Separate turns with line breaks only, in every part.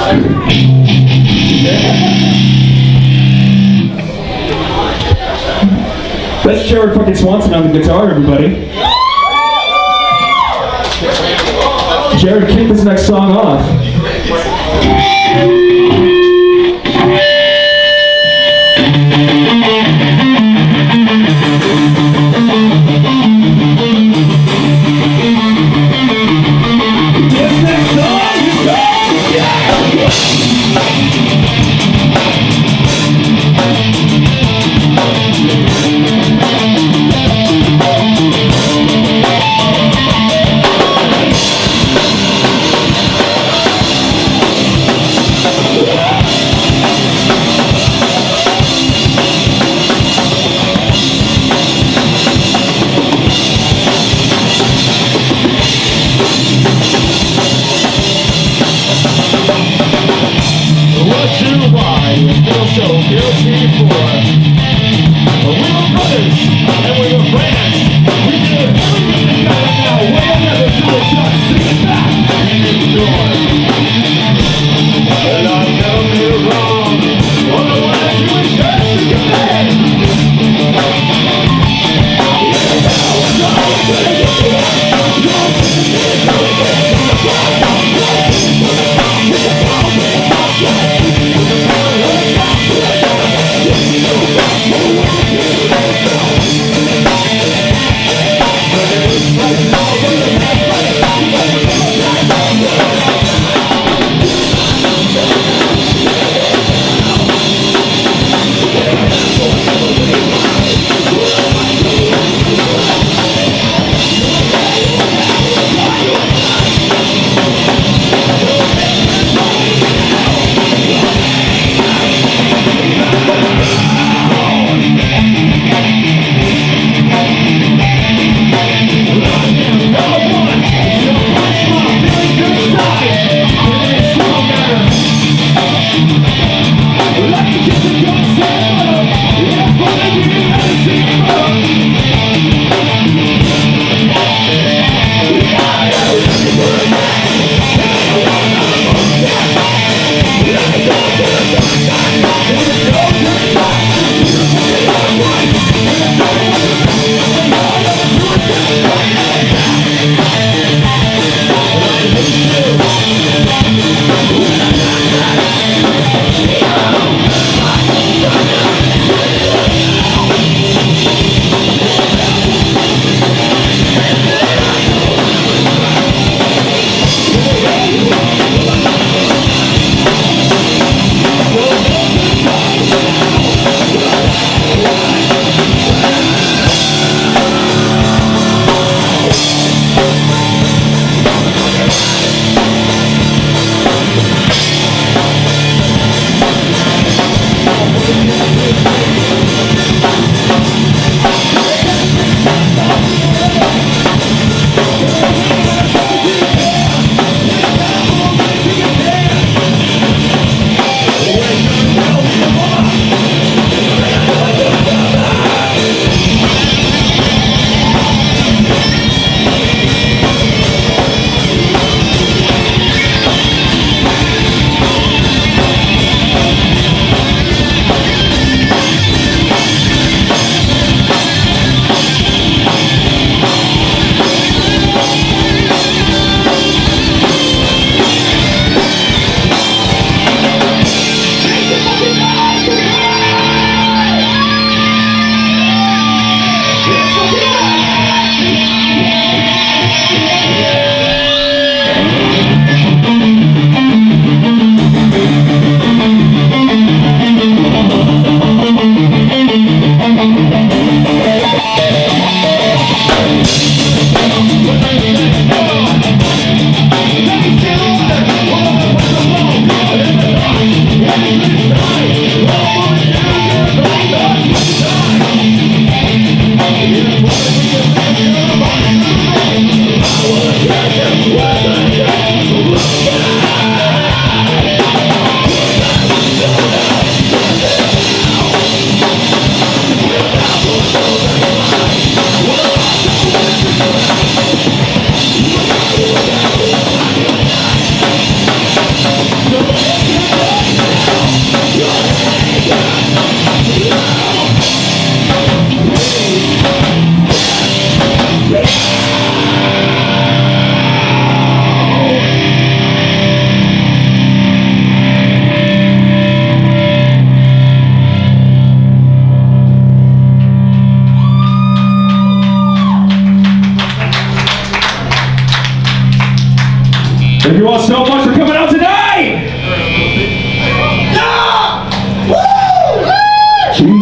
That's Jared fucking Swanson on the guitar, everybody. Jared, kick this next song off.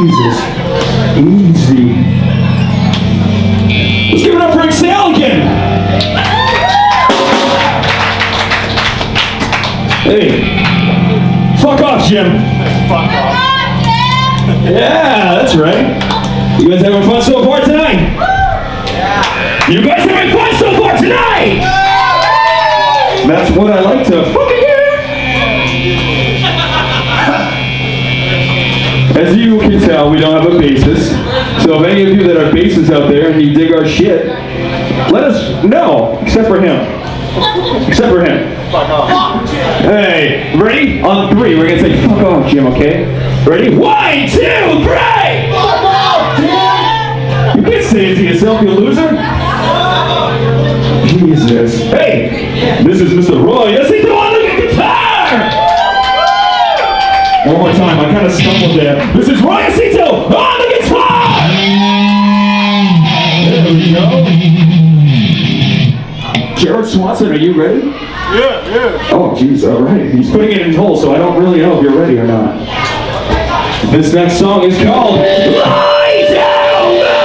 Jesus. Easy. Let's give it up for Exhale again. Hey. Fuck off, Jim.
Fuck off.
Yeah, that's right. You guys having fun so far tonight?
Yeah.
You guys having fun so far tonight? That's what I like to fucking hear. As you can tell, we don't have a bassist. So if any of you that are bassists out there and you dig our shit, let us know. Except for him. Except for him.
Fuck off.
Hey, ready? On 3, we're gonna say fuck off, Jim, okay? Ready? 1, 2, 3!
Fuck off, Jim!
You can't say it to yourself, you loser. Jesus. Hey, this is Mr. Roy Jacinto on the guitar! One more time, I kind of stumbled there. This is Roy Jacinto on the guitar! There we go. Jared Swanson, are you ready?
Yeah.
Oh, jeez, all right. He's putting it in hold, so I don't really know if you're ready or not. This next song is called Lie Down Man!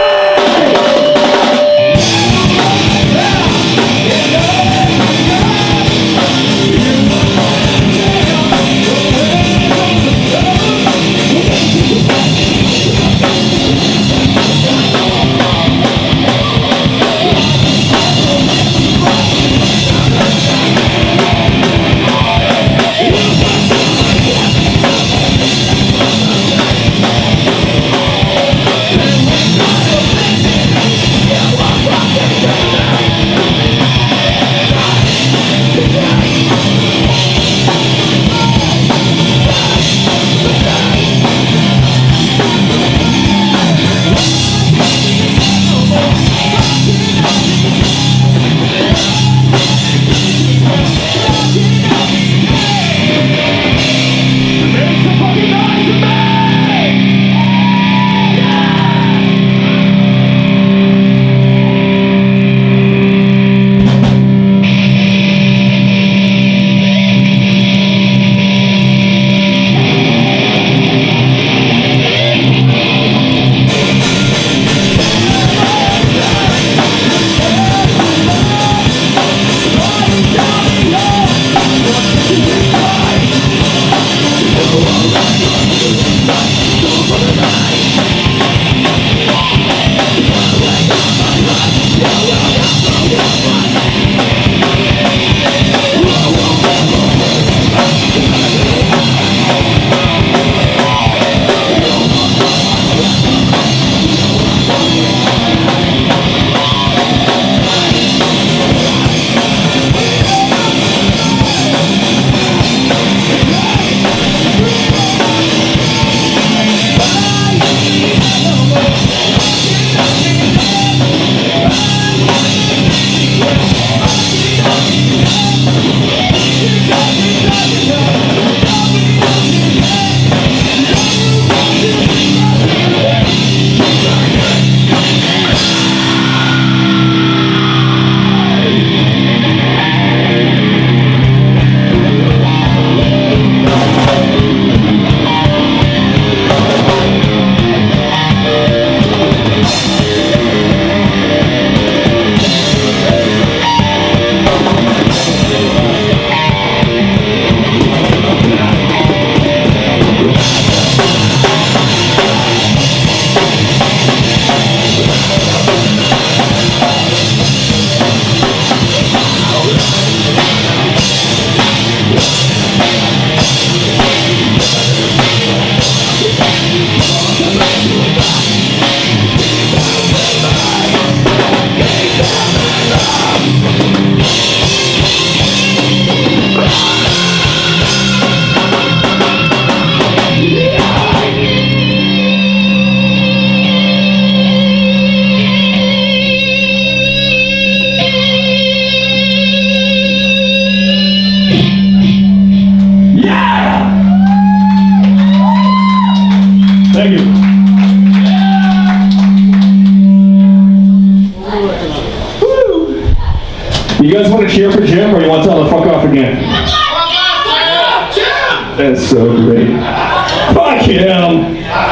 You guys want to cheer for Jim, or you want to tell him to fuck off again? That's so great. Fuck him!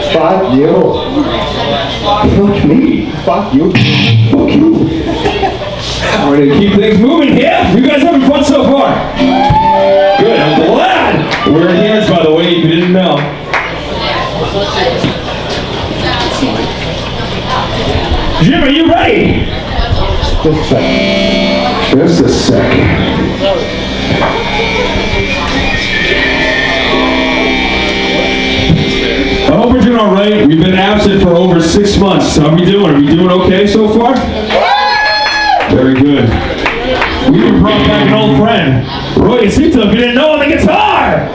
Fuck you.
Fuck me.
Fuck you.
Fuck you. We're gonna keep things moving here. You guys having fun so far? Good, I'm glad. We're here, by the way, if you didn't know. Jim, are you ready?
Just a sec.
Just a second. I hope we're doing all right. We've been absent for over 6 months. How are we doing? Are we doing okay so far? Very good. We even brought back an old friend, Roy Yacito, if you didn't know, on the guitar!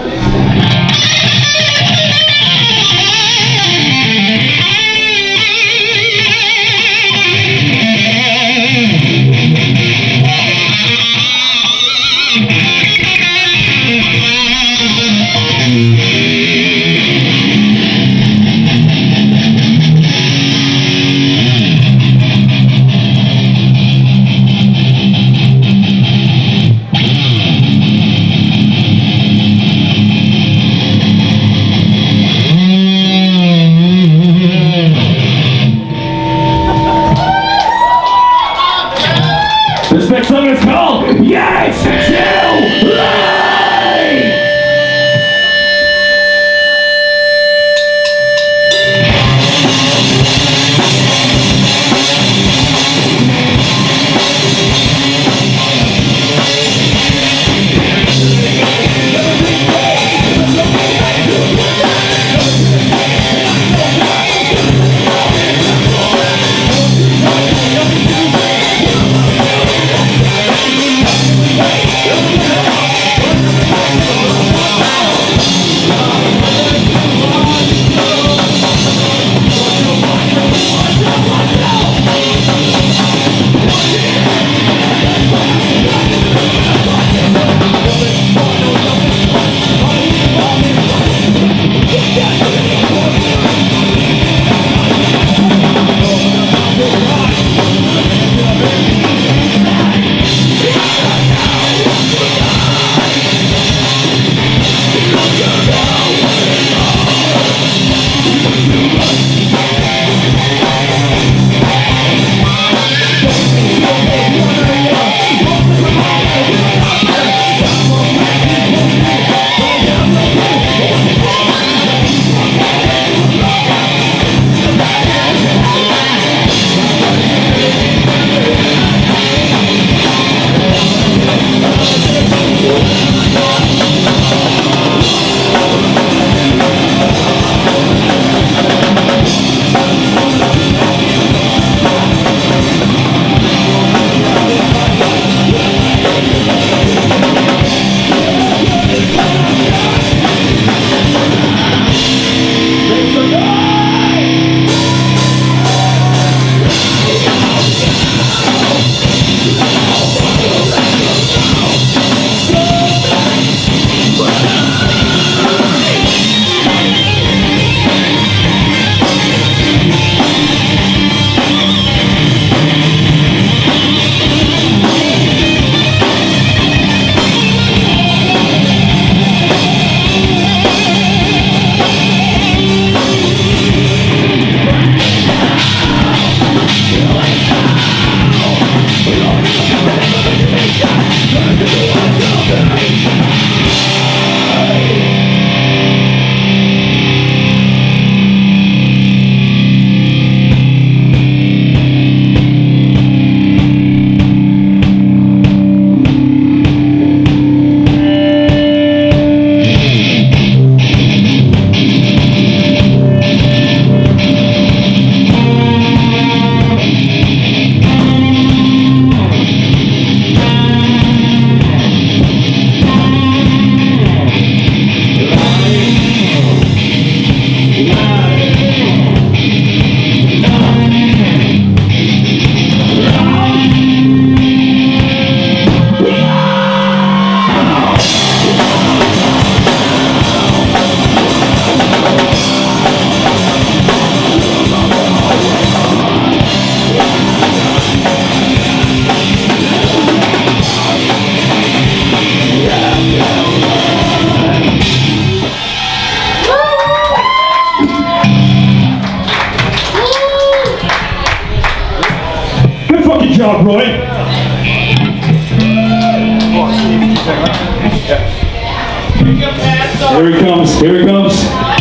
Here he comes, here he comes.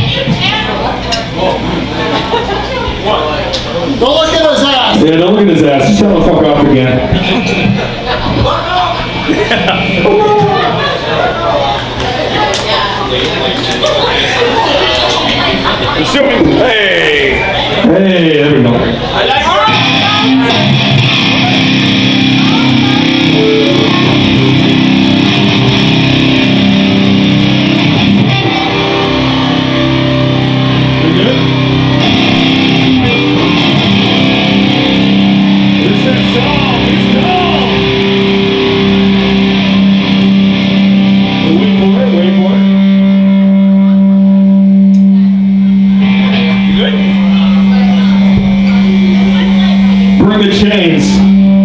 Don't look at his ass.
Yeah, don't look at his ass. Just tell him to fuck off again. Hey! Hey, there we go. Bring the chains.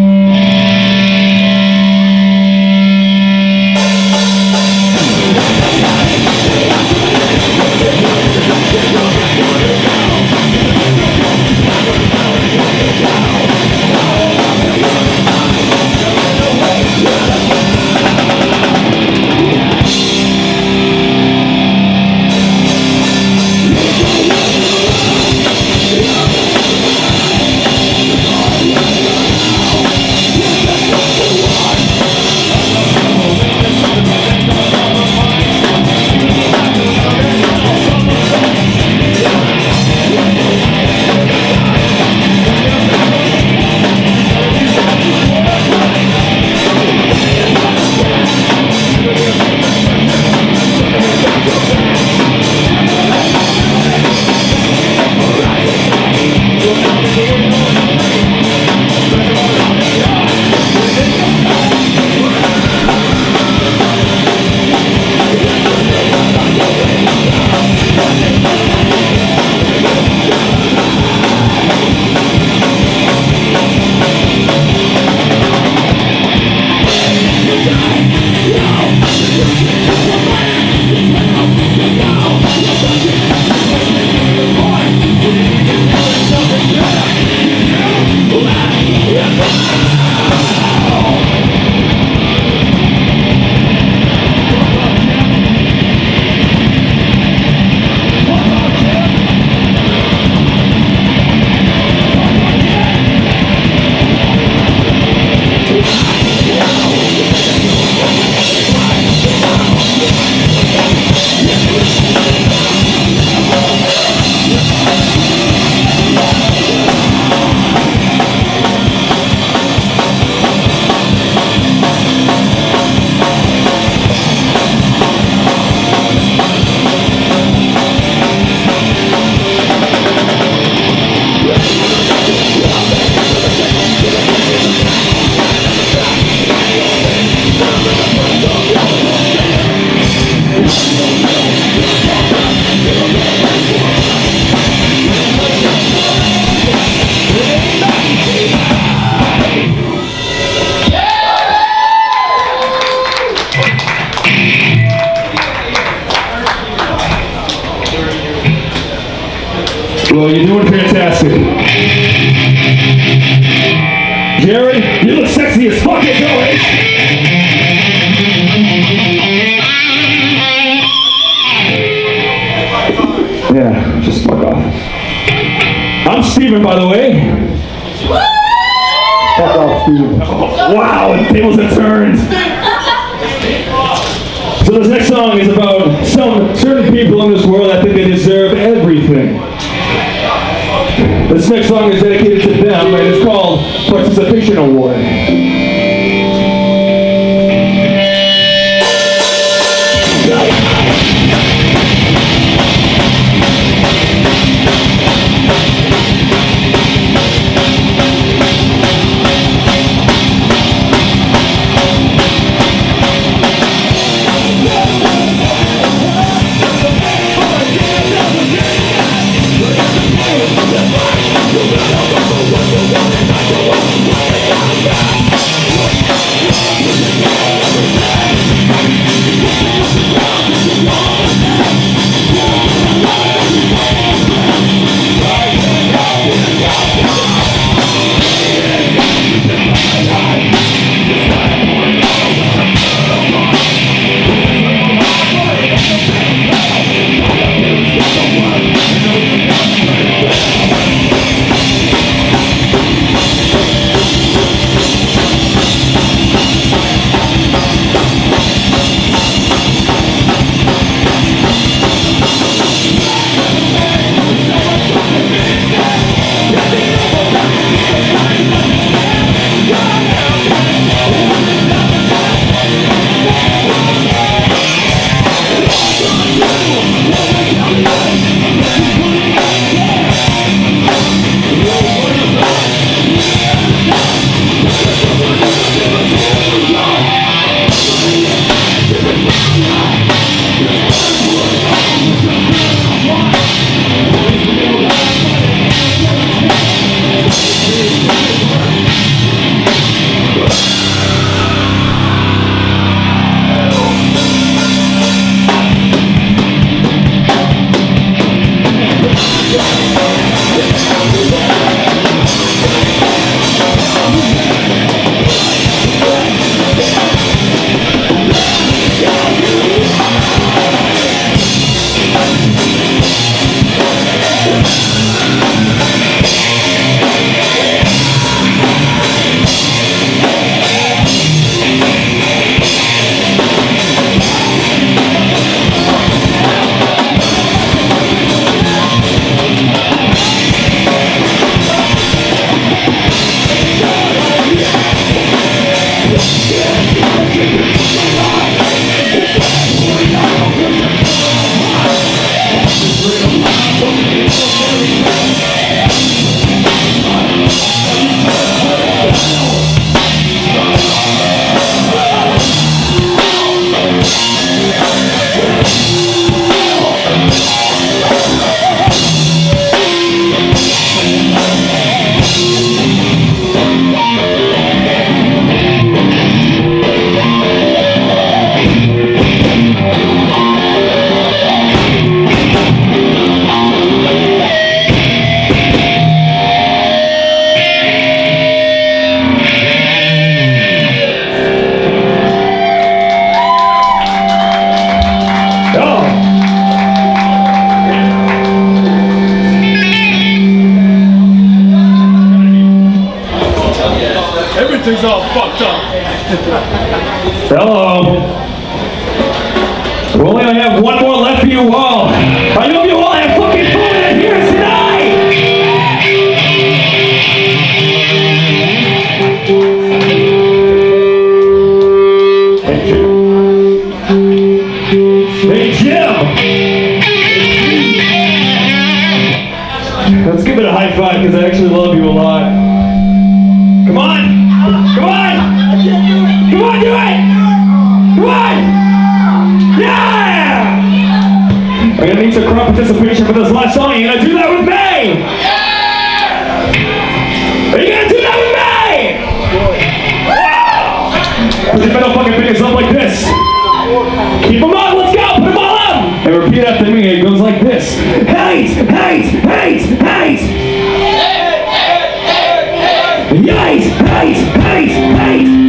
Well, you're doing fantastic. Jared, you look sexy as fuck as always. Yeah, just fuck off. I'm Steven, by the way.
Fuck off, Steve.
Oh, wow, the tables have turned. So this next song is about some certain people in this world that think they deserve everything. This next song is dedicated to them, and it's called Participation Award.
all fucked up.
Hello. We only have one more left for you all. I hope you all have fucking fun in here tonight. Hey Jim. Let's give it a high five because I actually love you a lot. Come on! Come on! Come on, do it! Come on! Yeah! I'm gonna need some crowd participation for this last song. You gonna do that with me? Are you gonna do that with me? Wow! Put your middle fucking fingers up like this. Keep them on, let's go! Put them all up! And repeat after me. It goes like this. Hate! Hate! Hate! Hate! Hate! Hate! Hate!